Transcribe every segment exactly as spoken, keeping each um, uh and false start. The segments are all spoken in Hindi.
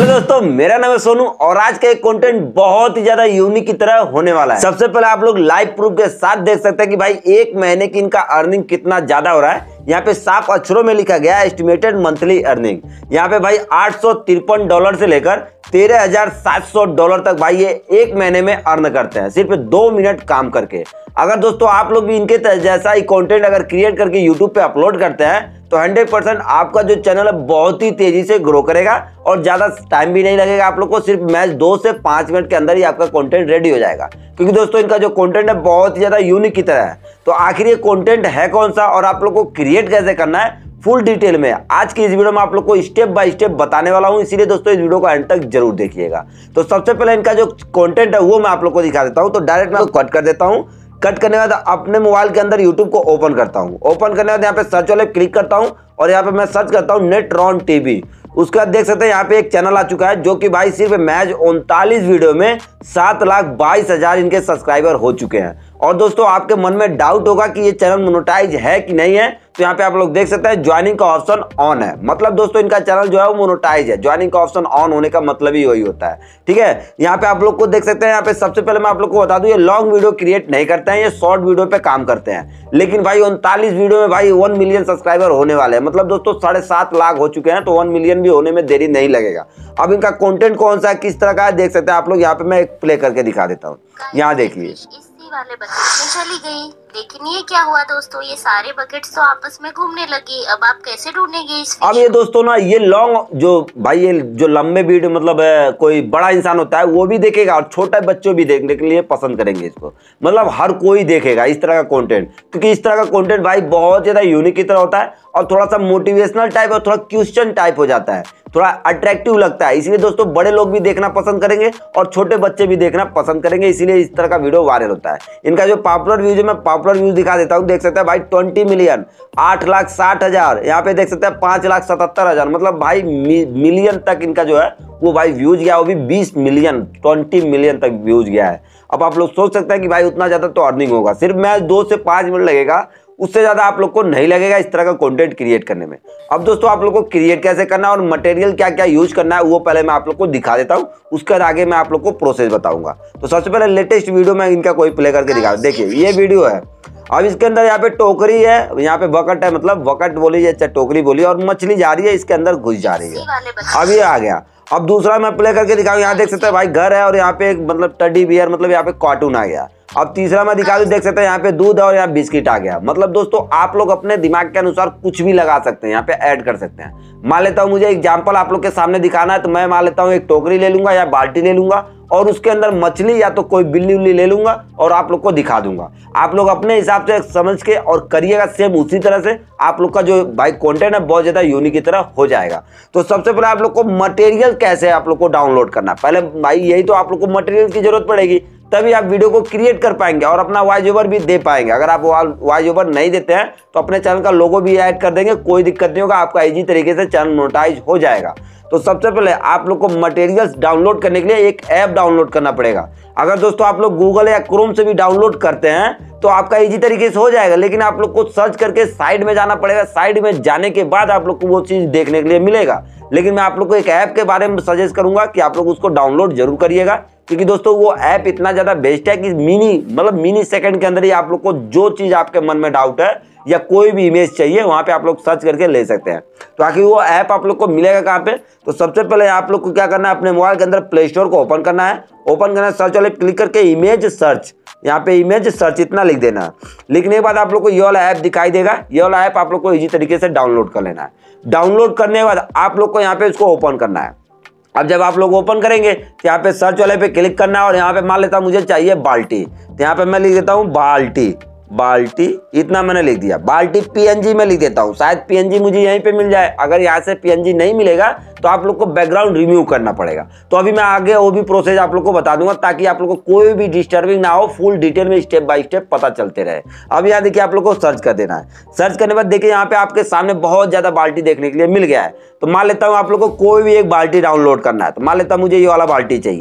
हेलो दोस्तों, मेरा नाम है सोनू और आज का एक कंटेंट बहुत ही ज्यादा यूनिक की तरह होने वाला है। सबसे पहले आप लोग लाइव प्रूफ के साथ देख सकते हैं कि भाई एक महीने की इनका अर्निंग कितना ज्यादा हो रहा है। यहाँ पे साफ अक्षरों में लिखा गया है एस्टिमेटेड मंथली अर्निंग। यहाँ पे भाई आठ सौ तिरपन डॉलर से लेकर तेरह हजार सात सौ डॉलर तक भाई ये एक महीने में अर्न करते हैं सिर्फ दो मिनट काम करके। अगर दोस्तों आप लोग भी इनके जैसा ही कंटेंट अगर क्रिएट करके यूट्यूब पे अपलोड करते हैं तो हंड्रेड परसेंट आपका जो चैनल है बहुत ही तेजी से ग्रो करेगा और ज्यादा टाइम भी नहीं लगेगा आप लोग को। सिर्फ मैच दो से पांच मिनट के अंदर ही आपका कंटेंट रेडी हो जाएगा, क्योंकि दोस्तों इनका जो कंटेंट है बहुत ही ज्यादा यूनिक की तरह है। तो आखिर ये कंटेंट है कौन सा और आप लोग को क्रिएट कैसे करना है फुल डिटेल में आज की इस वीडियो में आप लोग को स्टेप बाय स्टेप बताने वाला हूं, इसीलिए दोस्तों इस वीडियो को एंड तक जरूर देखिएगा। तो सबसे पहले इनका जो कंटेंट है वो मैं आप लोग को दिखा देता हूं। तो डायरेक्ट मैं कट कर देता हूं। कट करने के बाद अपने मोबाइल के अंदर यूट्यूब को ओपन करता हूं। ओपन करने के बाद यहाँ पे सर्च वाले क्लिक करता हूं और यहाँ पे मैं सर्च करता हूं नेट्रॉन टीवी। उसके बाद देख सकते हैं यहाँ पे एक चैनल आ चुका है जो कि भाई सिर्फ मैच उनतालीस वीडियो में सात लाख बाईस हजार इनके सब्सक्राइबर हो चुके हैं। और दोस्तों आपके मन में डाउट होगा कि ये चैनल मोनेटाइज है कि नहीं है, तो यहाँ पे आप लोग देख सकते हैं ज्वाइनिंग का ऑप्शन ऑन है। मतलब दोस्तों इनका चैनल जो है वो मोनेटाइज है। ज्वाइनिंग का ऑप्शन ऑन होने का मतलब ही वही होता है, ठीक है। यहाँ पे आप लोग को देख सकते हैं। यहाँ पे सबसे पहले मैं आप लोग को बता दूं, ये लॉन्ग वीडियो क्रिएट नहीं करते हैं, ये शॉर्ट वीडियो पे काम करते हैं। लेकिन भाई उनतालीस वीडियो में भाई वन मिलियन सब्सक्राइबर होने वाले हैं। मतलब दोस्तों साढ़े सात लाख हो चुके हैं, तो वन मिलियन भी होने में देरी नहीं लगेगा। अब इनका कंटेंट कौन सा है, किस तरह का है, देख सकते हैं आप लोग। यहाँ पे मैं एक प्ले करके दिखा देता हूँ। यहाँ देखिए, वाले बकेट में चली गई, लेकिन ये क्या हुआ दोस्तों, ये सारे बकेट्स तो आपस में घूमने लगे। अब आप कैसे ढूंढेंगे इस अब ये दोस्तों ना ये लॉन्ग जो भाई ये जो लंबे वीडियो मतलब है, कोई बड़ा इंसान होता है वो भी देखेगा और छोटे बच्चों भी देखने के लिए पसंद करेंगे इसको। मतलब हर कोई देखेगा इस तरह का कंटेंट, क्योंकि इस तरह का कंटेंट भाई बहुत ज्यादा यूनिक की तरह होता है और थोड़ा सा मोटिवेशनल टाइप और थोड़ा क्वेश्चन टाइप हो जाता है, थोड़ा अट्रैक्टिव लगता है। इसलिए दोस्तों बड़े लोग भी देखना पसंद करेंगे और छोटे बच्चे भी देखना पसंद करेंगे, इसीलिए इस तरह का वीडियो वायरल होता है। इनका जो पॉपुलर व्यूज है मैं पॉपुलर व्यूज दिखा देता हूँ। देख सकते हैं भाई ट्वेंटी मिलियन, आठ लाख साठ हजार, यहाँ पे देख सकते हैं पांच लाख सतहत्तर हजार। मतलब भाई मिलियन तक इनका जो है वो भाई व्यूज गया, वो भी बीस मिलियन ट्वेंटी मिलियन तक व्यूज गया है। अब आप लोग सोच सकते हैं कि भाई उतना ज्यादा तो अर्निंग होगा, सिर्फ मैच दो से पांच मिनट लगेगा, उससे ज्यादा आप लोग को नहीं लगेगा इस तरह का कंटेंट क्रिएट करने में। अब दोस्तों आप लोग को क्रिएट कैसे करना है और मटेरियल क्या क्या यूज करना है वो पहले मैं आप लोग को दिखा देता हूं, उसके बाद आगे मैं आप लोग को प्रोसेस बताऊंगा। तो सबसे पहले लेटेस्ट वीडियो में इनका कोई प्ले करके दिखा, देखिए ये वीडियो है। अब इसके अंदर यहाँ पे टोकरी है, यहाँ पे बकेट है, मतलब बकेट बोली या टोकरी बोली, और मछली जा रही है इसके अंदर घुस जा रही है। अब ये आ गया। अब दूसरा मैं प्ले करके दिखाऊं, यहाँ देख सकते हैं भाई घर है और यहाँ पे एक मतलब टेडी बियर मतलब यहाँ पे कार्टून आ गया। अब तीसरा मैं दिखा दूं, देख सकते हैं यहाँ पे दूध है और यहाँ बिस्किट आ गया। मतलब दोस्तों आप लोग अपने दिमाग के अनुसार कुछ भी लगा सकते हैं, यहाँ पे ऐड कर सकते हैं। मान लेता हूँ मुझे एग्जांपल आप लोग के सामने दिखाना है, तो मैं मान लेता हूँ एक टोकरी ले लूंगा या बाल्टी ले लूंगा और उसके अंदर मछली या तो कोई बिल्ली उल्ली ले लूंगा और आप लोग को दिखा दूंगा। आप लोग अपने हिसाब से समझ के और करिएगा सेम उसी तरह से, आप लोग का जो भाई कंटेंट है बहुत ज्यादा यूनिक की तरह हो जाएगा। तो सबसे पहले आप लोग को मटेरियल कैसे आप लोग को डाउनलोड करना है, पहले भाई यही तो आप लोग को मटेरियल की जरूरत पड़ेगी, तभी आप वीडियो को क्रिएट कर पाएंगे और अपना वॉइस ओवर भी दे पाएंगे। अगर आप वॉइस ओवर नहीं देते हैं तो अपने चैनल का लोगो भी ऐड कर देंगे, कोई दिक्कत नहीं होगा, आपका इजी तरीके से चैनल मोनेटाइज हो जाएगा। तो सबसे पहले आप लोग को मटेरियल्स डाउनलोड करने के लिए एक ऐप डाउनलोड करना पड़ेगा। अगर दोस्तों आप लोग गूगल या क्रोम से भी डाउनलोड करते हैं तो आपका इजी तरीके से हो जाएगा, लेकिन आप लोग को सर्च करके साइड में जाना पड़ेगा। साइड में जाने के बाद आप लोग को वो चीज देखने के लिए मिलेगा। लेकिन मैं आप लोग को एक ऐप के बारे में सजेस्ट करूंगा कि आप लोग उसको डाउनलोड जरूर करिएगा, क्योंकि दोस्तों वो ऐप इतना ज्यादा बेस्ट है कि मिनी मतलब मिनी सेकंड के अंदर ही आप लोग को जो चीज आपके मन में डाउट है या कोई भी इमेज चाहिए वहां पे आप लोग सर्च करके ले सकते हैं। तो आखिर वो ऐप आप लोग को मिलेगा कहाँ पे, तो सबसे पहले आप लोग को क्या करना है, अपने मोबाइल के अंदर प्ले स्टोर को ओपन करना है। ओपन करना है, सर्च वाले क्लिक करके इमेज सर्च, यहाँ पे इमेज सर्च इतना लिख देना है। लिखने के बाद आप लोग को ये वाला ऐप दिखाई देगा, ये वाला ऐप आप लोग को इजी तरीके से डाउनलोड कर लेना है। डाउनलोड करने के बाद आप लोग को यहाँ पे इसको ओपन करना है। अब जब आप लोग ओपन करेंगे तो यहाँ पे सर्च वाले पे क्लिक करना है और यहाँ पे मान लेता हूँ मुझे चाहिए बाल्टी, तो यहाँ पे मैं लिख देता हूँ बाल्टी, बाल्टी इतना मैंने लिख दिया। बाल्टी पीएनजी में लिख देता हूँ, शायद पीएनजी मुझे यहीं पे मिल जाए। अगर यहाँ से पीएनजी नहीं मिलेगा तो आप लोग को बैकग्राउंड रिमूव करना पड़ेगा। तो अभी मैं आगे वो भी प्रोसेस आप लोग को बता दूंगा ताकि आप लोग को कोई भी डिस्टर्बिंग ना हो, फुल डिटेल में स्टेप बाय स्टेप पता चलते रहे। अब यहाँ देखिए आप लोग को सर्च कर देना है। सर्च करने के बाद देखिए यहाँ पे आपके सामने बहुत ज्यादा बाल्टी देखने के लिए मिल गया है। तो मान लेता हूँ आप लोग को कोई भी एक बाल्टी डाउनलोड करना है, तो मान लेता हूँ मुझे ये वाला बाल्टी चाहिए।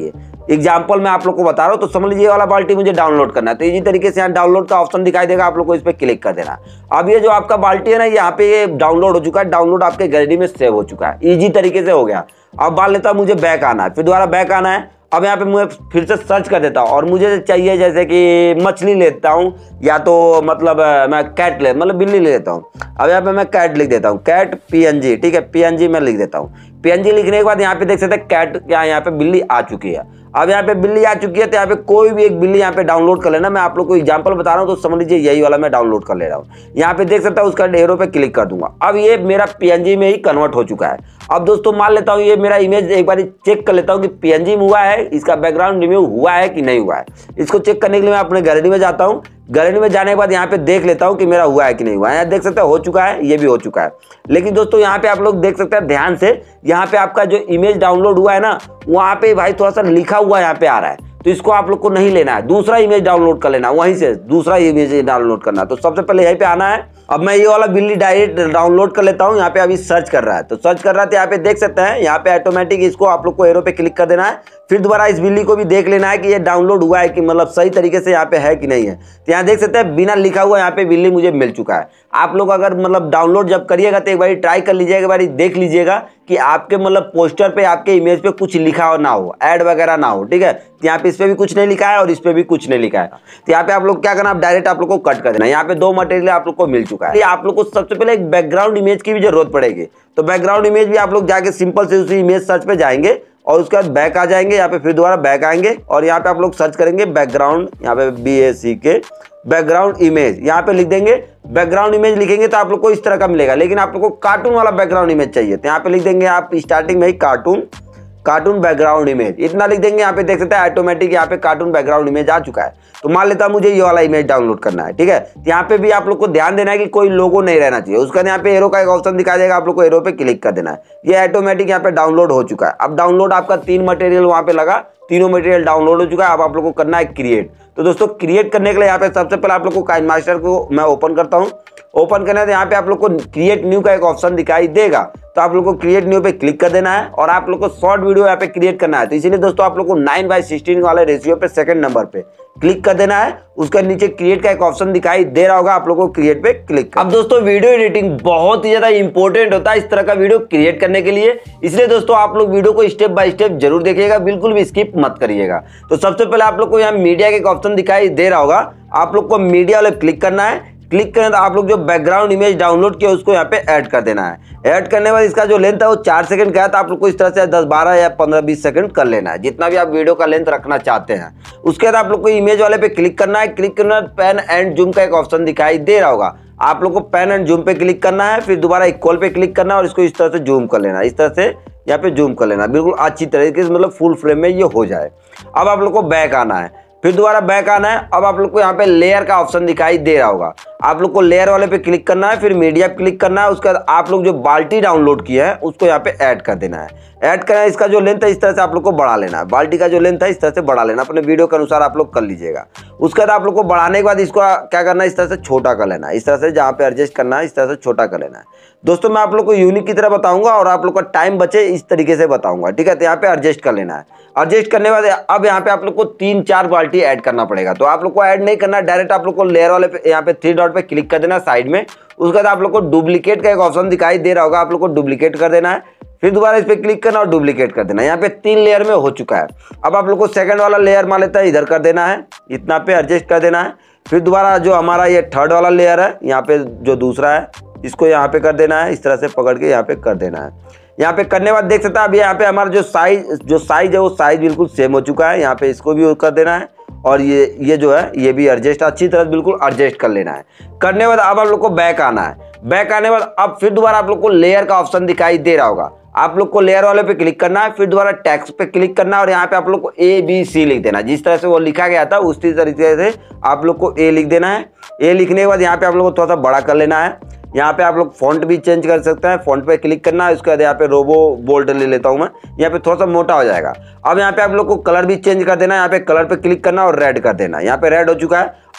एग्जाम्पल मैं आप लोग को बता रहा हूँ, तो समझ लीजिए ये वाला बाल्टी मुझे डाउनलोड करना है, तो इजी तरीके से यहाँ डाउनलोड का ऑप्शन दिखाई देगा, आप लोग को इस पर क्लिक कर देना। अब ये जो आपका बाल्टी है ना, यहाँ पे ये डाउनलोड हो चुका है, डाउनलोड आपके गैलरी में सेव हो चुका है, इजी तरीके से हो गया। अब मान लेता हूँ मुझे बैक आना है, फिर दोबारा बैक आना है। अब यहाँ पे मैं फिर से सर्च कर देता हूँ और मुझे चाहिए जैसे कि मछली लेता हूँ, या तो मतलब मैं कैट ले मतलब बिल्ली ले लेता हूँ। अब यहाँ पे मैं कैट लिख देता हूँ, कैट पीएनजी, ठीक है, पीएनजी मैं लिख देता हूँ। पीएनजी लिखने के बाद यहाँ पे देख सकते हैं कैट क्या यहाँ पे बिल्ली आ चुकी है। अब यहाँ पे बिल्ली आ चुकी है, तो यहाँ पे कोई भी एक बिल्ली यहाँ पे डाउनलोड कर लेना। मैं आप लोग को एग्जांपल बता रहा हूँ, तो समझ लीजिए यही वाला मैं डाउनलोड कर ले रहा हूँ। यहाँ पे देख सकता हूँ, उसका एरो पे क्लिक कर दूंगा। अब ये मेरा पीएनजी में ही कन्वर्ट हो चुका है। अब दोस्तों मान लेता हूँ ये मेरा इमेज एक बार चेक कर लेता हूँ कि पीएनजी में हुआ है, इसका बैकग्राउंड रिमूव हुआ है कि नहीं हुआ है। इसको चेक करने के लिए मैं अपने गैलरी में जाता हूँ। गैलरी में जाने के बाद यहाँ पे देख लेता हूँ कि मेरा हुआ है कि नहीं हुआ है। यहाँ देख सकते हैं हो चुका है, ये भी हो चुका है। लेकिन दोस्तों यहाँ पे आप लोग देख सकते हैं ध्यान से, यहाँ पे आपका जो इमेज डाउनलोड हुआ है ना, वहाँ पे भाई थोड़ा सा लिखा हुआ यहाँ पे आ रहा है, तो इसको आप लोग को नहीं लेना है, दूसरा इमेज डाउनलोड कर लेना, वहीं से दूसरा इमेज डाउनलोड करना। तो सबसे पहले यहीं पे आना है। अब मैं ये वाला बिल्ली डायरेक्ट डाउनलोड कर लेता हूँ। यहाँ पे अभी सर्च कर रहा है, तो सर्च कर रहा है, तो यहाँ पे देख सकते हैं, यहाँ पे ऑटोमेटिक इसको आप लोग को एरो पे क्लिक कर देना है। फिर दोबारा इस बिल्ली को भी देख लेना है कि ये डाउनलोड हुआ है कि मतलब सही तरीके से यहाँ पे है कि नहीं है। तो यहाँ देख सकते हैं बिना लिखा हुआ यहाँ पे बिल्ली मुझे मिल चुका है। आप लोग अगर मतलब डाउनलोड जब करिएगा तो एक बार ट्राई कर लीजिएगा, एक बार देख लीजिएगा कि आपके मतलब पोस्टर पे, आपके इमेज पे कुछ लिखा हो ना हो, ऐड वगैरह ना हो, ठीक है। तो यहाँ पे इस पे भी कुछ नहीं लिखा है और इस पे भी कुछ नहीं लिखा है। तो यहाँ पे आप लोग क्या करना, आप डायरेक्ट आप लोग को कट कर देना। यहाँ पे दो मटेरियल आप लोग को मिल चुका है। आप लोग को सबसे पहले एक बैकग्राउंड इमेज की भी जरूरत पड़ेगी। तो बैकग्राउंड इमेज भी आप लोग जाके सिंपल से उसी इमेज सर्च पे जाएंगे और उसके बाद बैक आ जाएंगे। यहाँ पे फिर दोबारा बैक आएंगे और यहाँ पे आप लोग सर्च करेंगे बैकग्राउंड, यहाँ पे बी ए सी के बैकग्राउंड इमेज, यहाँ पे लिख देंगे। बैकग्राउंड इमेज लिखेंगे तो आप लोग को इस तरह का मिलेगा, लेकिन आप लोग को कार्टून वाला बैकग्राउंड इमेज चाहिए, तो यहाँ पे लिख देंगे आप स्टार्टिंग में ही कार्टून कार्टून बैकग्राउंड इमेज, इतना लिख देंगे। यहाँ पे देख सकते हैं ऑटोमेटिक यहाँ पे कार्टून बैकग्राउंड इमेज आ चुका है। तो मान लेता हूँ मुझे ये वाला इमेज डाउनलोड करना है, ठीक है। तो यहाँ पे भी आप लोग को ध्यान देना है कि कोई लोगो नहीं रहना चाहिए। उसका यहाँ पे एरो का एक ऑप्शन दिखा देगा, आप लोग को एरो पे क्लिक कर देना है। ये ऑटोमेटिक यहाँ पे डाउनलोड हो चुका है। अब डाउनलोड आपका तीन मटेरियल वहाँ पे लगा, तीनों मटेरियल डाउनलोड हो चुका है। अब आप लोग को करना है क्रिएट। तो दोस्तों क्रिएट करने के लिए यहाँ पे सबसे पहले आप लोग को काइनमास्टर को मैं ओपन करता हूँ। ओपन करना है तो यहाँ पे आप लोग को क्रिएट न्यू का एक ऑप्शन दिखाई देगा, तो आप लोग को क्रिएट न्यू पे क्लिक कर देना है और आप लोग को शॉर्ट वीडियो यहाँ पे क्रिएट करना है। तो इसीलिए दोस्तों आप लोग को नाइन बाई सिक्सटीन वाले रेशियो पे सेकंड नंबर पे क्लिक कर देना है। उसका नीचे क्रिएट का एक ऑप्शन दिखाई दे रहा होगा, आप लोग को क्रिएट पे क्लिक कर। अब दोस्तों वीडियो एडिटिंग बहुत ही ज्यादा इंपॉर्टेंट होता है इस तरह का वीडियो क्रिएट करने के लिए, इसलिए दोस्तों आप लोग वीडियो को स्टेप बाय स्टेप जरूर देखिएगा, बिल्कुल भी स्किप मत करिएगा। तो सबसे पहले आप लोग को यहाँ मीडिया का एक ऑप्शन दिखाई दे रहा होगा, आप लोग को मीडिया वाले क्लिक करना है। क्लिक करें तो आप लोग जो बैकग्राउंड इमेज डाउनलोड किया उसको यहाँ पे ऐड कर देना है। ऐड करने के बाद इसका जो लेंथ है वो चार सेकंड का है, तो आप लोग को इस तरह से दस बारह या पंद्रह बीस सेकंड कर लेना है, जितना भी आप वीडियो का लेंथ रखना चाहते हैं। उसके बाद आप लोग को इमेज वाले पे क्लिक करना है। क्लिक करना है, पेन एंड जूम का एक ऑप्शन दिखाई दे रहा होगा, आप लोग को पेन एंड जूम पे क्लिक करना है। फिर दोबारा इक्वल पे क्लिक करना है और इसको इस तरह से जूम कर लेना, इस तरह से यहाँ पे जूम कर लेना, बिल्कुल अच्छी तरीके से मतलब फुल फ्रेम में ये हो जाए। अब आप लोग को बैक आना है, फिर दोबारा बैक आना है। अब आप लोग को यहाँ पे लेयर का ऑप्शन दिखाई दे रहा होगा, आप लोग को लेयर वाले पे क्लिक करना है। फिर मीडिया पे क्लिक करना है। उसके बाद आप लोग जो बाल्टी डाउनलोड किया है उसको यहाँ पे ऐड कर देना है। ऐड करना है, इसका जो लेंथ है इस तरह से आप लोग को बढ़ा लेना है, बाल्टी का जो लेंथ है इस तरह से बढ़ा लेना, अपने वीडियो के अनुसार आप लोग कर लीजिएगा। उसके बाद आप लोग को बढ़ाने के बाद इसको क्या करना है, इस तरह से छोटा कर लेना है, इस तरह से जहाँ पे एडजस्ट करना है इस तरह से छोटा कर लेना है। दोस्तों मैं आप लोग को यूनिक की तरह बताऊंगा और आप लोग का टाइम बचे इस तरीके से बताऊंगा, ठीक है। तो यहाँ पे एडजस्ट कर लेना है। एडजस्ट करने के बाद अब यहाँ पे आप लोग को तीन चार बाल्टी ऐड करना पड़ेगा, तो आप लोग को ऐड नहीं करना, डायरेक्ट आप लोग को लेयर वाले पे यहाँ पे थ्री डॉट पे क्लिक कर देना साइड में। उसके बाद आप लोग को डुप्लीकेट का एक ऑप्शन दिखाई दे रहा होगा, आप लोग को डुप्लीकेट कर देना है। फिर दोबारा इस पे क्लिक करना और डुप्लीकेट कर देना। यहाँ पे तीन लेयर में हो चुका है। अब आप लोग को सेकंड वाला लेयर मान लेता है इधर कर देना है, इतना पे एडजस्ट कर देना है। फिर दोबारा जो हमारा ये थर्ड वाला लेयर है यहाँ पे जो दूसरा है इसको यहाँ पे कर देना है, इस तरह से पकड़ के यहाँ पे कर देना है। यहाँ पे करने के बाद देख सकते हैं अब यहाँ पे हमारा जो साइज जो साइज है वो साइज बिल्कुल सेम हो चुका है। यहाँ पे इसको भी कर देना है और ये ये जो है ये भी एडजस्ट अच्छी तरह बिल्कुल एडजस्ट कर लेना है। करने के बाद अब आप लोग को बैक आना है। बैक आने के बाद अब फिर दोबारा आप लोग को लेयर का ऑप्शन दिखाई दे रहा होगा, आप लोग को लेयर वाले पे क्लिक करना है। फिर दोबारा टेक्स्ट पे क्लिक करना है और यहाँ पे आप लोग को ए बी सी लिख देना, जिस तरह से वो लिखा गया था उसी तरीके से आप लोग को ए लिख देना है। ए लिखने के बाद यहाँ पे आप लोग को थोड़ा सा बड़ा कर लेना है। यहाँ पे आप लोग फॉन्ट भी चेंज कर सकते हैं, फॉन्ट पे क्लिक करना है। उसके बाद यहाँ पे रोबो बोल्ड ले लेता हूँ मैं, यहाँ पे थोड़ा सा मोटा हो जाएगा। अब यहाँ पे आप लोग को कलर भी चेंज कर देना है, यहाँ पे कलर पे क्लिक करना और रेड कर देना। यहाँ पे रेड हो चुका है।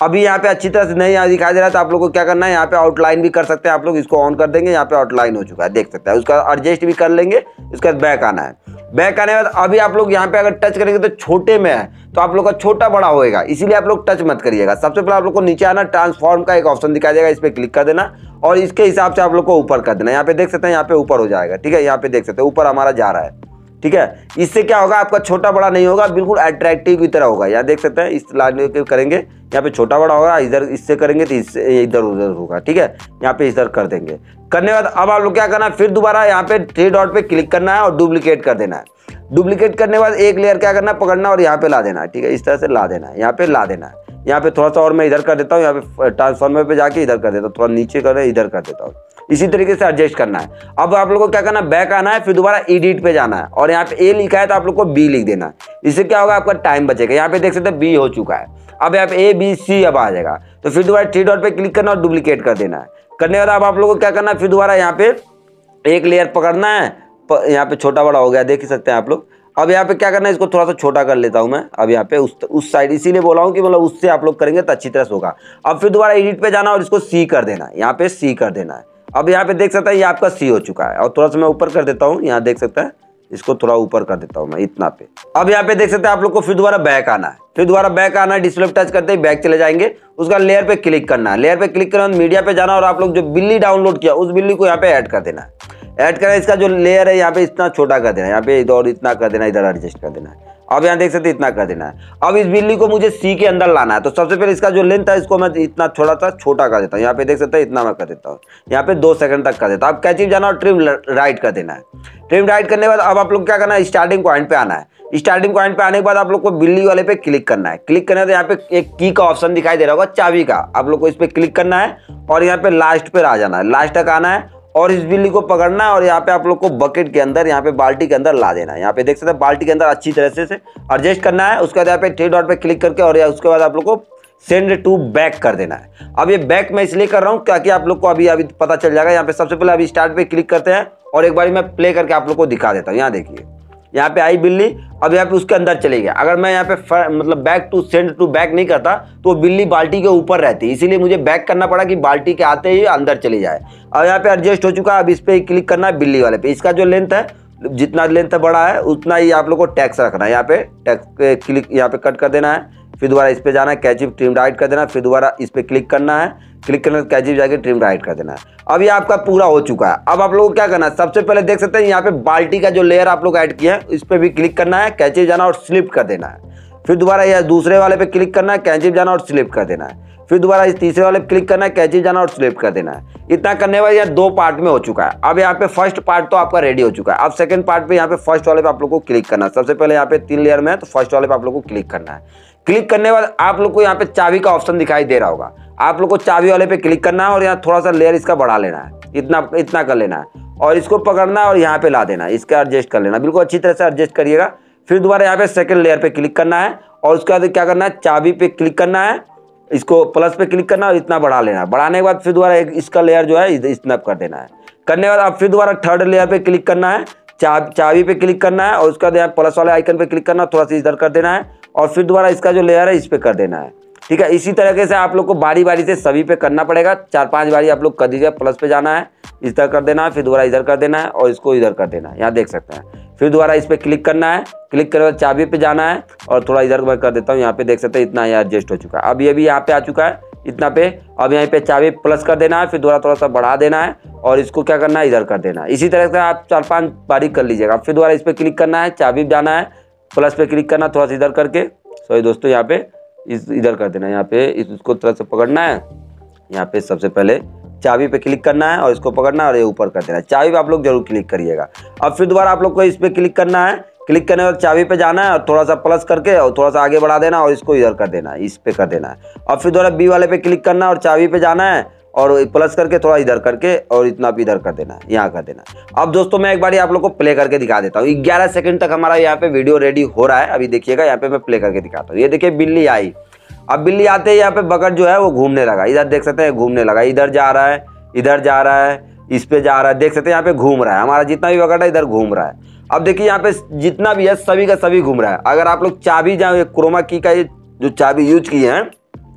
अभी यहाँ पे अच्छी तरह से नहीं यहाँ दिखाई दे रहा है, तो आप लोग को क्या करना है, यहाँ पे आउटलाइन भी कर सकते हैं आप लोग। इसको ऑन कर देंगे, यहाँ पे आउटलाइन हो चुका है, देख सकते हैं। उसका एडजस्ट भी कर लेंगे। उसके बाद बैक आना है। बैक आने के बाद अभी आप लोग यहाँ पे अगर टच करेंगे तो छोटे में है, तो आप लोग का छोटा बड़ा होएगा, इसीलिए आप लोग टच मत करिएगा। सबसे पहले आप लोग को नीचे आना, ट्रांसफॉर्म का एक ऑप्शन दिखाई देगा, इस पर क्लिक कर देना और इसके हिसाब से आप लोग को ऊपर कर देना। यहाँ पे देख सकते हैं, यहाँ पे ऊपर हो जाएगा, ठीक है। यहाँ पे देख सकते हैं ऊपर हमारा जा रहा है, ठीक है। इससे क्या होगा, आपका छोटा बड़ा नहीं होगा, बिल्कुल अट्रैक्टिव की तरह होगा। यहाँ देख सकते हैं, इस लाइन के करेंगे, यहाँ पे छोटा बड़ा होगा, इधर इससे करेंगे तो इससे इधर उधर होगा, ठीक है। यहाँ पे इधर कर देंगे। करने के बाद अब आप लोग क्या करना है, फिर दोबारा यहाँ पे थ्री डॉट पे क्लिक करना है और डुप्लीकेट कर देना है। डुप्लीकेट करने के बाद एक लेयर क्या करना है, पकड़ना और यहाँ पे ला देना है, ठीक है। इस तरह से ला देना है, यहाँ पे ला देना है। यहाँ पे थोड़ा सा और मैं इधर कर देता हूँ, यहाँ पे ट्रांसफॉर्मर पे जाके इधर कर देता हूँ, थोड़ा नीचे कर इधर कर देता हूँ। इसी तरीके से एडजस्ट करना है। अब आप लोगों को क्या करना है, बैक आना है, फिर दोबारा एडिट पे जाना है और यहाँ पे ए लिखा है तो आप लोग को बी लिख देना है। इससे क्या होगा, आपका टाइम बचेगा। यहाँ पे देख सकते हैं बी हो चुका है। अब यहाँ पे ए बी सी अब आ जाएगा, तो फिर दोबारा थ्री डॉट पे क्लिक करना और डुप्लीकेट कर देना है। करने के बाद अब आप लोगों को क्या करना है, फिर दोबारा यहाँ पे एक लेयर पकड़ना है, यहाँ पे छोटा बड़ा हो गया, देख ही सकते हैं आप लोग। अब यहाँ पे क्या करना है, इसको थोड़ा सा छोटा कर लेता हूँ मैं। अब यहाँ पे उस उस साइड, इसीलिए बोला हूँ कि मतलब उससे आप लोग करेंगे तो अच्छी तरह से होगा। अब फिर दोबारा एडिट पे जाना और इसको सी कर देना है, यहाँ पे सी कर देना है। अब यहाँ पे देख सकते हैं ये आपका सी हो चुका है। और थोड़ा सा मैं ऊपर कर देता हूँ, यहाँ देख सकते हैं, इसको थोड़ा ऊपर कर देता हूँ मैं इतना पे। अब यहाँ पे देख सकते हैं आप लोग को फिर दोबारा बैक आना है। फिर दोबारा बैक आना है, डिस्प्ले पे टच करते ही बैक चले जाएंगे। उसका लेयर पे क्लिक करना है। लेयर पे क्लिक करना, मीडिया पे जाना और आप लोग जो बिल्ली डाउनलोड किया उस बिल्ली को यहाँ पे ऐड कर देना है। ऐड करना, इसका जो लेयर है यहाँ पे इतना छोटा कर देना है, यहाँ पे इधर इतना कर देना, इधर एडजस्ट कर देना है। अब यहाँ देख सकते हैं इतना कर देना है। अब इस बिल्ली को मुझे सी के अंदर लाना है, तो सबसे पहले इसका जो लेंथ है इसको मैं इतना थोड़ा सा छोटा कर देता हूँ। यहाँ पे देख सकते हैं इतना मैं कर देता हूँ, यहाँ पे दो सेकंड तक कर देता हूँ। अब कैचिप जाना और ट्रिम राइट कर देना है। ट्रिम राइट करने के बाद अब आप लोग क्या करना है, स्टार्टिंग पॉइंट पे आना है। स्टार्टिंग पॉइंट पे आने के बाद आप लोग को बिल्ली वाले पे क्लिक करना है। क्लिक करने तो यहाँ पे एक की का ऑप्शन दिखाई दे रहा होगा, चाबी का, आप लोग को इस पे क्लिक करना है और यहाँ पे लास्ट पे आ जाना है, लास्ट तक आना है और इस बिल्ली को पकड़ना है और यहाँ पे आप लोग को बकेट के अंदर, यहाँ पे बाल्टी के अंदर ला देना है। यहाँ पे देख सकते हैं बाल्टी के अंदर अच्छी तरह से एडजस्ट करना है। उसके बाद यहाँ पे थ्री डॉट पे क्लिक करके और उसके बाद आप लोग को सेंड टू बैक कर देना है। अब ये बैक मैं इसलिए कर रहा हूँ ताकि आप लोग को अभी अभी पता चल जाएगा। यहाँ पे सबसे पहले अभी स्टार्ट पे क्लिक करते हैं और एक बार मैं प्ले करके आप लोग को दिखा देता हूँ। यहाँ देखिए, यहाँ पे आई बिल्ली, अब यहाँ पे उसके अंदर चली गया। अगर मैं यहाँ पे मतलब back to send to back नहीं करता तो बिल्ली बाल्टी के ऊपर रहती, इसीलिए मुझे बैक करना पड़ा कि बाल्टी के आते ही अंदर चली जाए। अब यहाँ पे एडजस्ट हो चुका है। अब इस पे क्लिक करना है बिल्ली वाले पे। इसका जो लेंथ है, जितना लेंथ बड़ा है उतना ही आप लोग को टैक्स रखना है। यहाँ पे टैक्स पे क्लिक, यहाँ पे कट कर देना है। फिर दोबारा इस पे जाना है, कैचिप ट्रिम राइट कर देना। फिर दोबारा इस पे क्लिक करना है, क्लिक करने कैचिप जाके ट्रिम राइट कर देना है। अब ये आपका पूरा हो चुका है। अब आप लोगों को क्या करना है, सबसे पहले देख सकते हैं यहाँ पे बाल्टी का जो लेयर आप लोग ऐड किया है इस पे भी क्लिक करना है, कैचिप जाना और स्लिप कर देना है। फिर दोबारा यह दूसरे वाले पे क्लिक करना है, कैचिप जाना और स्लिप कर देना है। फिर दोबारा इस तीसरे वाले पे क्लिक करना है, कैचिप जाना और स्लिप कर देना है। इतना करने वाले यह दो पार्ट में हो चुका है। अब यहाँ पे फर्स्ट पार्ट तो आपका रेडी हो चुका है। अब सेकंड पार्ट पे यहाँ पे फर्स्ट वाले पे आप लोग को क्लिक करना है। सबसे पहले यहाँ पे तीन लेयर में है तो फर्स्ट वाले पे आप लोग को क्लिक करना है। क्लिक करने के बाद आप लोग को यहाँ पे चाबी का ऑप्शन दिखाई दे रहा होगा, आप लोग को चाबी वाले पे क्लिक करना है और यहाँ थोड़ा सा लेयर इसका बढ़ा लेना है, इतना इतना कर लेना है और इसको पकड़ना है और यहाँ पे ला देना है। इसका एडजस्ट कर लेना, बिल्कुल अच्छी तरह से एडजस्ट करिएगा। फिर दोबारा यहाँ पे सेकंड लेयर पे क्लिक करना है और उसके बाद क्या करना है, चाबी पे क्लिक करना है, इसको प्लस पे क्लिक करना है और इतना बढ़ा लेना। बढ़ाने के बाद फिर दोबारा इसका लेयर जो है स्नैप कर देना है। करने के बाद आप फिर दोबारा थर्ड लेयर पे क्लिक करना है, चाबी चाबी पे क्लिक करना है और उसका यहाँ प्लस वाले आइकन पे क्लिक करना है, थोड़ा सा इधर कर देना है और फिर दोबारा इसका जो लेयर है इस पे कर देना है। ठीक है, इसी तरीके से आप लोग को बारी बारी से सभी पे करना पड़ेगा। चार पांच बारी आप लोग कर दीजिए। प्लस पे जाना है, इस तरह कर देना है, फिर दोबारा इधर कर देना है और इसको इधर कर देना है। यहाँ देख सकते हैं। फिर दोबारा इस पे क्लिक करना है, क्लिक करने के बाद चाबी पे जाना है और थोड़ा इधर मैं कर देता हूँ। यहाँ पे देख सकते हैं इतना यहाँ एडजस्ट हो चुका है। अब ये भी यहाँ पे आ चुका है इतना पे। अब यहाँ पे चाबी प्लस कर देना है, फिर दोबारा थोड़ा सा बढ़ा देना है और इसको क्या करना है, इधर कर देना है। इसी तरह से आप चार पांच बारी कर लीजिएगा। फिर दोबारा इस पे क्लिक करना है, चाबी जाना है, प्लस पे क्लिक करना, थोड़ा सा इधर करके, सॉरी दोस्तों, यहाँ पे इस इधर कर देना है। यहाँ पे इसको थोड़ा सा पकड़ना है, यहाँ पे सबसे पहले चाबी पे क्लिक करना है और इसको पकड़ना है और ये ऊपर कर देना है। चाबी पे आप लोग जरूर क्लिक करिएगा। अब फिर दोबारा आप लोग को इस पे क्लिक करना है, क्लिक करने के बाद चाबी पे जाना है और थोड़ा सा प्लस करके और थोड़ा सा आगे बढ़ा देना और इसको इधर कर देना है, इस पे कर देना है। अब फिर दोबारा बी वाले पे क्लिक करना और चाबी पे जाना है और प्लस करके थोड़ा इधर करके और इतना भी इधर कर देना है, यहाँ कर देना है। अब दोस्तों मैं एक बार आप लोग को प्ले करके दिखा देता हूँ। ग्यारह सेकंड तक हमारा यहाँ पे वीडियो रेडी हो रहा है। अभी देखिएगा, यहाँ पे मैं प्ले करके दिखाता हूँ। ये देखिए बिल्ली आई। अब बिल्ली आते ही यहाँ पे बकेट जो है वो घूमने लगा, इधर देख सकते हैं घूमने लगा, इधर जा रहा है, इधर जा रहा है, इस पे जा रहा है, देख सकते हैं यहाँ पे घूम रहा है। हमारा जितना भी बकेट है इधर घूम रहा है। अब देखिए यहाँ पे जितना भी है सभी का सभी घूम रहा है। अगर आप लोग चाबी जहाँ क्रोमा की का जो चाबी यूज की है,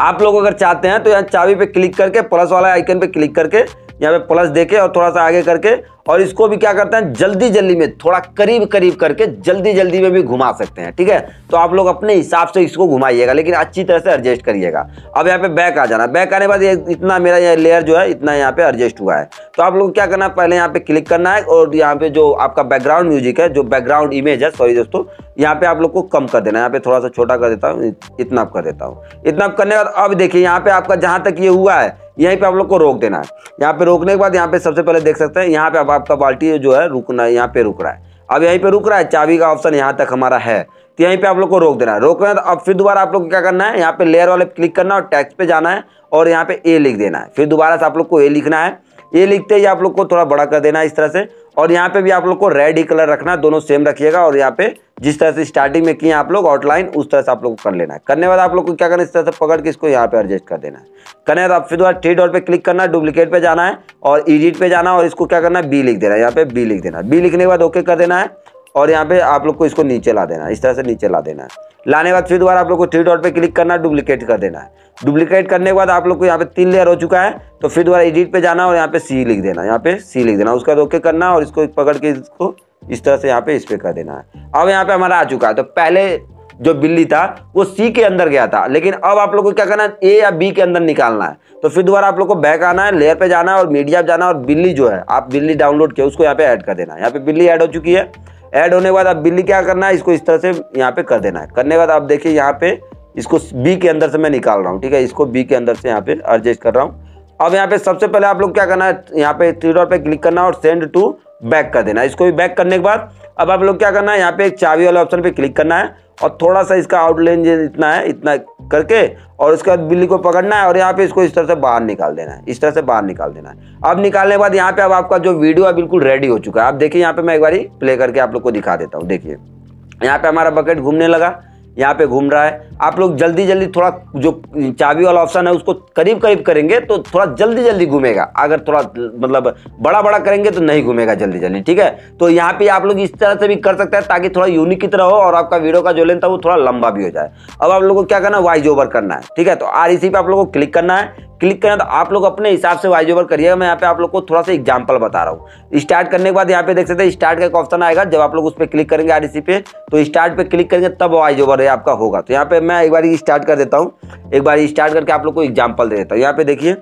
आप लोग अगर चाहते हैं तो यहाँ चाबी पे क्लिक करके प्लस वाला आइकन पे क्लिक करके यहाँ पे प्लस देके और थोड़ा सा आगे करके और इसको भी क्या करते हैं जल्दी जल्दी में थोड़ा करीब करीब करके जल्दी जल्दी में भी घुमा सकते हैं। ठीक है, तो आप लोग अपने हिसाब से इसको घुमाइएगा, लेकिन अच्छी तरह से एडजस्ट करिएगा। अब यहाँ पे बैक आ जाना, बैक आने के बाद ये इतना मेरा ये लेयर जो है इतना यहाँ पे एडजस्ट हुआ है। तो आप लोग क्या करना है, पहले यहाँ पे क्लिक करना है और यहाँ पे जो आपका बैकग्राउंड म्यूजिक है, जो बैकग्राउंड इमेज है, सॉरी दोस्तों, यहाँ पे आप लोग को कम कर देना है। यहाँ पे थोड़ा सा छोटा कर देता हूँ, इतना कर देता हूँ। इतना करने के बाद अब देखिए यहाँ पे आपका जहाँ तक ये हुआ है यहीं पे आप लोग को रोक देना है। यहाँ पे रोकने के बाद यहाँ पे सबसे पहले देख सकते हैं यहाँ पे अब आपका बाल्टी जो है रुकना है, यहाँ पे रुक रहा है। अब यहीं पे रुक रहा है, चाबी का ऑप्शन यहाँ तक हमारा है, तो यहीं पे आप लोग को रोक देना है। रोकना है तो अब फिर दोबारा आप लोग को क्या करना है, यहाँ पे लेयर वाले पे क्लिक करना और टेक्स्ट पे जाना है और यहाँ पे ए लिख देना है। फिर दोबारा से आप लोग को ए लिखना है। ये लिखते ही आप लोग को थोड़ा बड़ा कर देना है इस तरह से, और यहाँ पे भी आप लोग को रेड ही कलर रखना है, दोनों सेम रखिएगा। और यहाँ पे जिस तरह से स्टार्टिंग में किए आप लोग आउटलाइन, उस तरह से आप लोग को कर लेना है। करने के बाद आप लोग को क्या करना है, इस तरह से पकड़ के इसको यहाँ पे एडजस्ट कर देना है। करने के बाद आप फिर दोबारा थ्री डॉट पे क्लिक करना है, डुप्लीकेट पे जाना है और एडिट पे जाना है और इसको क्या करना है, बी लिख देना है। यहाँ पे बी लिख देना है। बी लिखने के बाद ओके कर देना है और यहाँ पे आप लोग को इसको नीचे ला देना है, इस तरह से नीचे ला देना है। लाने के बाद फिर दोबारा आप लोग को थ्री डॉट पे क्लिक करना है, डुप्लीकेट कर देना है। डुप्लीकेट करने के बाद आप लोग को यहाँ पे तीन लेयर हो चुका है, तो फिर दोबारा एडिट पे जाना और यहाँ पे सी लिख देना, यहाँ पे सी लिख देना। उसका ओके करना और इसको पकड़ के इसको इस तरह से यहाँ पे इस पे कर देना है। अब यहाँ पे हमारा आ चुका है। तो पहले जो बिल्ली था वो सी के अंदर गया था, लेकिन अब आप लोग को क्या करना है, ए या बी के अंदर निकालना है। तो फिर दोबारा आप लोग को बैक आना है, लेयर पे जाना है और मीडिया पे जाना है और बिल्ली जो है आप बिल्ली डाउनलोड किया उसको यहाँ पे ऐड कर देना है। यहाँ पे बिल्ली ऐड हो चुकी है। ऐड होने के बाद अब बिल्ली क्या करना है, इसको इस तरह से यहाँ पे कर देना है। करने के बाद आप देखिए यहाँ पे इसको बी के अंदर से मैं निकाल रहा हूँ। ठीक है, इसको बी के अंदर से यहाँ पे एडजस्ट कर रहा हूँ। अब यहाँ पे सबसे पहले आप लोग क्या करना है, यहाँ पे थ्री डॉट पे क्लिक करना और सेंड टू बैक कर देना है। इसको भी बैक करने के बाद अब आप लोग क्या करना है, यहाँ पे एक चाबी वाले ऑप्शन पे क्लिक करना है और थोड़ा सा इसका आउटलाइन इतना है इतना करके और उसके बाद बिल्ली को पकड़ना है और यहाँ पे इसको इस तरह से बाहर निकाल देना है, इस तरह से बाहर निकाल देना है। अब निकालने के बाद यहाँ पे अब आपका जो वीडियो है बिल्कुल रेडी हो चुका है। आप देखिए यहाँ पे मैं एक बार प्ले करके आप लोग को दिखा देता हूँ। देखिए यहाँ पे हमारा बकेट घूमने लगा, यहाँ पे घूम रहा है। आप लोग जल्दी जल्दी थोड़ा जो चाबी वाला ऑप्शन है उसको करीब करीब करेंगे तो थोड़ा जल्दी जल्दी घूमेगा, अगर थोड़ा मतलब बड़ा बड़ा करेंगे तो नहीं घूमेगा जल्दी जल्दी। ठीक है, तो यहाँ पे आप लोग इस तरह से भी कर सकते हैं ताकि थोड़ा यूनिक की तरह हो और आपका वीडियो का जो लेंथ है वो थोड़ा लंबा भी हो जाए। अब आप लोगों को क्या करना है, वॉइस ओवर करना है। ठीक है, तो आर इसी पे आप लोगों को क्लिक करना है। क्लिक करना तो आप लोग अपने हिसाब से वॉइस ओवर करिएगा। मैं यहाँ पे आप लोग को थोड़ा सा एग्जांपल बता रहा हूँ। स्टार्ट करने के बाद यहाँ पे देख सकते हैं स्टार्ट का एक ऑप्शन आएगा। जब आप लोग उस पर क्लिक करेंगे आरईसी पे तो स्टार्ट पे क्लिक करेंगे तब वॉइस ओवर आपका होगा। तो यहाँ पे मैं एक बार स्टार्ट कर देता हूँ, एक बार स्टार्ट करके आप लोग को एग्जाम्पल दे देता हूँ। यहाँ पे देखिए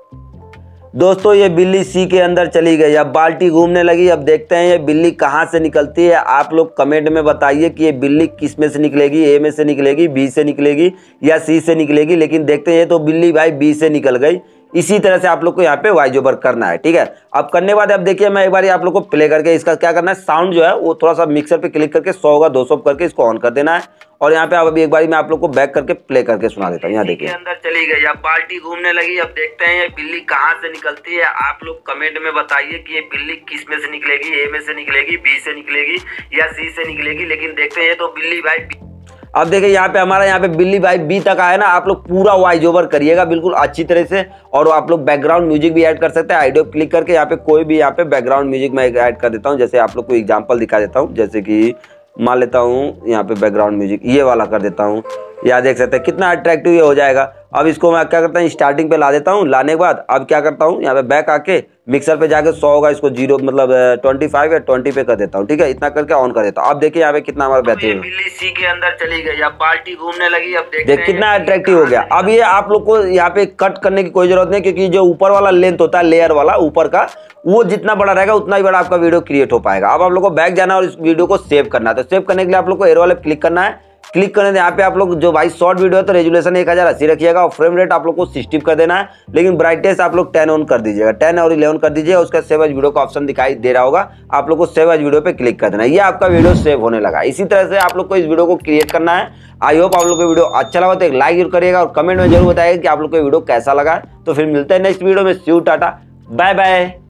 दोस्तों, ये बिल्ली सी के अंदर चली गई, अब बाल्टी घूमने लगी। अब देखते हैं ये बिल्ली कहाँ से निकलती है। आप लोग कमेंट में बताइए कि ये बिल्ली किस में से निकलेगी, ए में से निकलेगी, बी से निकलेगी या सी से निकलेगी। लेकिन देखते हैं ये तो बिल्ली भाई बी से निकल गई। इसी तरह से आप लोग को यहाँ पे वॉइस ओवर करना है। ठीक है, अब करने के बाद अब देखिए मैं एक बार आप लोग को प्ले करके इसका क्या करना है, साउंड जो है वो थोड़ा सा मिक्सर पे क्लिक करके सौ होगा दो सौ करके इसको ऑन कर देना है। और यहाँ पे अब अभी एक बार मैं आप लोग को बैक करके प्ले करके सुना देता हूँ। यहाँ देखिए अंदर चली गई, अब बाल्टी घूमने लगी। अब देखते हैं ये बिल्ली कहाँ से निकलती है। आप लोग कमेंट में बताइए कि ये बिल्ली किस में से निकलेगी, ए में से निकलेगी, बी से निकलेगी या सी से निकलेगी। लेकिन देखते हैं ये तो बिल्ली भाई। अब देखिए यहाँ पे हमारा यहाँ पे बिल्ली भाई बी तक आया ना। आप लोग पूरा वॉइस ओवर करिएगा बिल्कुल अच्छी तरह से। और आप लोग बैकग्राउंड म्यूजिक भी ऐड कर सकते हैं। आइडियो क्लिक करके यहाँ पे कोई भी यहाँ पे बैकग्राउंड म्यूजिक मैं ऐड कर देता हूँ। जैसे आप लोग को एग्जांपल दिखा देता हूँ, जैसे कि मान लेता हूँ यहाँ पे बैकग्राउंड म्यूजिक ये वाला कर देता हूँ। यहाँ देख सकते हैं कितना अट्रैक्टिव ये हो जाएगा। अब इसको मैं क्या करता हूँ, स्टार्टिंग पे ला देता हूँ। लाने के बाद अब क्या करता हूँ, यहाँ पे बैक आके मिक्सर पे जाके सौ होगा इसको जीरो मतलब ट्वेंटी फाइव या ट्वेंटी पे कर देता हूँ। ठीक है, इतना करके ऑन कर देता हूँ। अब देखिए यहाँ पे कितना हमारा बेहतरीन, बिल्ली सी के अंदर चली गई, अब बाल्टी घूमने लगी। अब देखते देख कितना अट्रैक्टिव हो गया। अब ये आप लोग को यहाँ पे कट करने की कोई जरूरत नहीं, क्योंकि जो ऊपर वाला लेंथ होता है लेयर वाला ऊपर का, वो जितना बड़ा रहेगा उतना ही बड़ा आपका वीडियो क्रिएट हो पाएगा। अब आप लोग को बैक जाना और इस वीडियो को सेव करना है। तो सेव करने के लिए आप लोग को एरो वाले क्लिक करना है। क्लिक करने यहाँ पे आप लोग जो भाई शॉर्ट वीडियो है तो रेजुलेशन एक हज़ार अस्सी रखिएगा और फ्रेम रेट आप लोग को सिक्सटी कर देना है। लेकिन ब्राइटनेस आप लोग टेन ऑन कर दीजिएगा, टेन और इलेवन कर दीजिएगा। उसका सेव एज वीडियो का ऑप्शन दिखाई दे रहा होगा, आप लोग को सेव एज वीडियो पे क्लिक कर देना है। ये आपका वीडियो सेव होने लगा। इसी तरह से आप लोग को इस वीडियो को क्रिएट करना है। आई होप आप लोग को वीडियो अच्छा लगा तो एक लाइक जरूर करिएगा और कमेंट में जरूर बताइएगा कि आप लोग को वीडियो कैसा लगा। तो फिर मिलते हैं नेक्स्ट वीडियो में। See you, tata, bye bye.